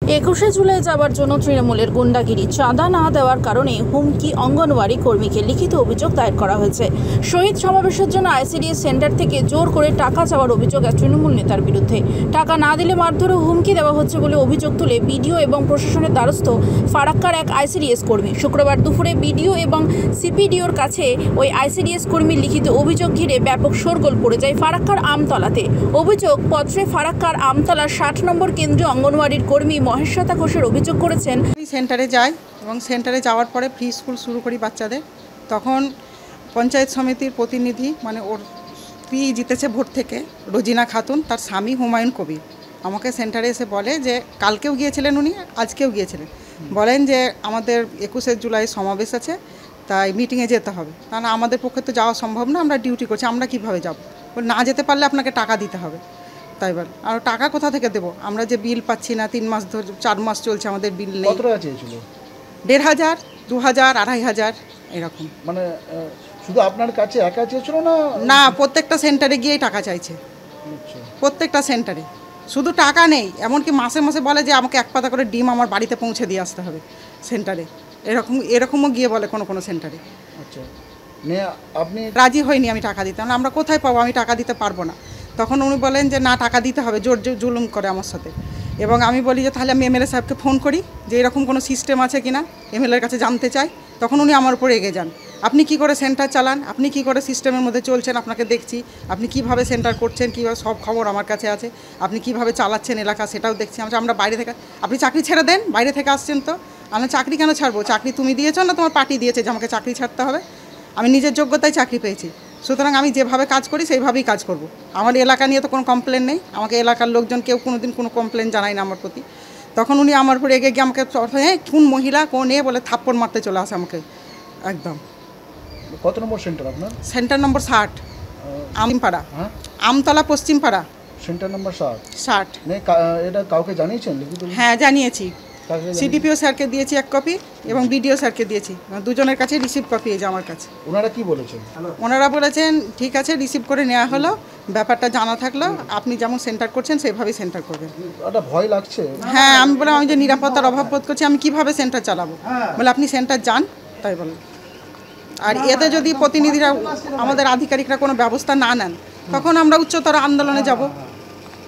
21শে জুলাই যাবার জন্য তৃণমূলের গুন্ডাগিরি, চাঁদা না দেওয়ার কারণে হুমকি অঙ্গনওয়াড়ি কর্মীকে, লিখিত অভিযোগ দায়ের করা হয়েছে। শহীদ সমাবেশের জন্য আইসিডিএস সেন্টার থেকে জোর করে টাকা চাওয়ার অভিযোগ এক তৃণমূল নেতার বিরুদ্ধে। টাকা না দিলে মারধর ও হুমকি দেওয়া হচ্ছে বলে অভিযোগ তুলে বিডিও এবং প্রশাসনের দ্বারস্থ ফারাক্কার এক আইসিডিএস কর্মী। শুক্রবার দুপুরে বিডিও এবং সিপিডিওর কাছে ওই আইসিডিএস কর্মীর লিখিত অভিযোগ ঘিরে ব্যাপক শোরগোল পড়ে যায় ফারাক্কার আমতলাতে। অভিযোগ পত্রে ফারাক্কার আমতলার 60 নম্বর কেন্দ্রীয় অঙ্গনওয়াড়ির কর্মী মহেশ্বতা ঘোষের অভিযোগ করেছেন। সেন্টারে যাই এবং সেন্টারে যাওয়ার পরে ফ্রি স্কুল শুরু করি বাচ্চাদের। তখন পঞ্চায়েত সমিতির প্রতিনিধি, মানে ওর স্ত্রী জিতেছে ভোট থেকে, রোজিনা খাতুন, তার স্বামী হুমায়ুন কবির, আমাকে সেন্টারে এসে বলে যে কালকেও গিয়েছিলেন উনি, আজকেও গিয়েছিলেন, বলেন যে আমাদের 21শে জুলাই সমাবেশ আছে, তাই মিটিংয়ে যেতে হবে। কারণ আমাদের পক্ষে তো যাওয়া সম্ভব না, আমরা ডিউটি করছি, আমরা কিভাবে যাব? না যেতে পারলে আপনাকে টাকা দিতে হবে। তাই বল, আর টাকা কোথা থেকে দেবো? আমরা যে বিল পাচ্ছি না, 3 মাস ধরে 4 মাস চলছে আমাদের বিল নেই। কত টাকা চেয়েছিল? 1500, 2000, 2500 এরকম। মানে শুধু আপনার কাছে একা চেয়েছিল না? না, প্রত্যেকটা সেন্টারে গিয়েই টাকা চাইছে। আচ্ছা, প্রত্যেকটা সেন্টারে শুধু টাকা নেই, এমনকি মাসে মাসে বলে যে আমাকে 1 পাতা করে ডিম আমার বাড়িতে পৌঁছে দিয়ে আসতে হবে সেন্টারে। এরকমও গিয়ে বলে কোনো সেন্টারে। আচ্ছা, আপনি রাজি হয়নি আমি টাকা দিতে। আমরা কোথায় পাবো? আমি টাকা দিতে পারবো না। তখন উনি বলেন যে না, টাকা দিতে হবে, জোর জুলুম করে আমার সাথে। এবং আমি বলি যে তাহলে আমি এমএলএ সাহেবকে ফোন করি যে এরকম কোনো সিস্টেম আছে কিনা, এমএলএর কাছে জানতে চাই। তখন উনি আমার উপর এগিয়ে যান, আপনি কি করে সেন্টার চালান, আপনি কি করে সিস্টেমের মধ্যে চলছেন, আপনাকে দেখছি, আপনি কিভাবে সেন্টার করছেন, কীভাবে সব খবর আমার কাছে আছে, আপনি কিভাবে চালাচ্ছেন এলাকা সেটাও দেখছি। আমরা বাইরে থেকে, আপনি চাকরি ছেড়ে দেন, বাইরে থেকে আসছেন তো। আমরা চাকরি কেন ছাড়বো? চাকরি তুমি দিয়েছো না তোমার পার্টি দিয়েছে যে আমাকে চাকরি ছাড়তে হবে? আমি নিজের যোগ্যতায় চাকরি পেয়েছি, সুতরাং আমি যেভাবে কাজ করি সেইভাবেই কাজ করব। আমার এলাকা নিয়ে তো কোনো কমপ্লেন নেই, আমাকে এলাকার লোকজন কেউ কোনো দিন কোনো কমপ্লেন জানায় না আমার প্রতি। তখন উনি আমার উপরে এগিয়ে গিয়ে আমাকে কোন মহিলা কোন বলে থাপ্পড় মারতে চলে আসে আমাকে একদম। কত নম্বর সেন্টার আপনার? Centre number 60, Ampara, Amtala Paschimpara. Centre number 60। এটা কাউকে জানিয়েছেন? হ্যাঁ, জানিয়েছি। সিডিপিও স্যারকে দিয়েছি 1 কপি এবং বিডিও স্যারকে দিয়েছি, দুজনের কাছে রিসিভ কপি এই যে আমার কাছে। ওনারা কি বলেছেন? ওনারা বলেছেন ঠিক আছে, রিসিভ করে নেওয়া হলো, ব্যাপারটা জানা থাকলো, আপনি যেমন সেন্টার করছেন সেইভাবেই সেন্টার করবেন। একটা ভয় লাগছে। হ্যাঁ, আমি বললাম আমি যে নিরাপত্তার অভাব বোধ করছি, আমি কিভাবে সেন্টার চালাবো? বলে আপনি সেন্টার যান, তাই বলেন। আর এতে যদি প্রতিনিধিরা, আমাদের আধিকারিকরা কোনো ব্যবস্থা না নেন, তখন আমরা উচ্চতর আন্দোলনে যাব।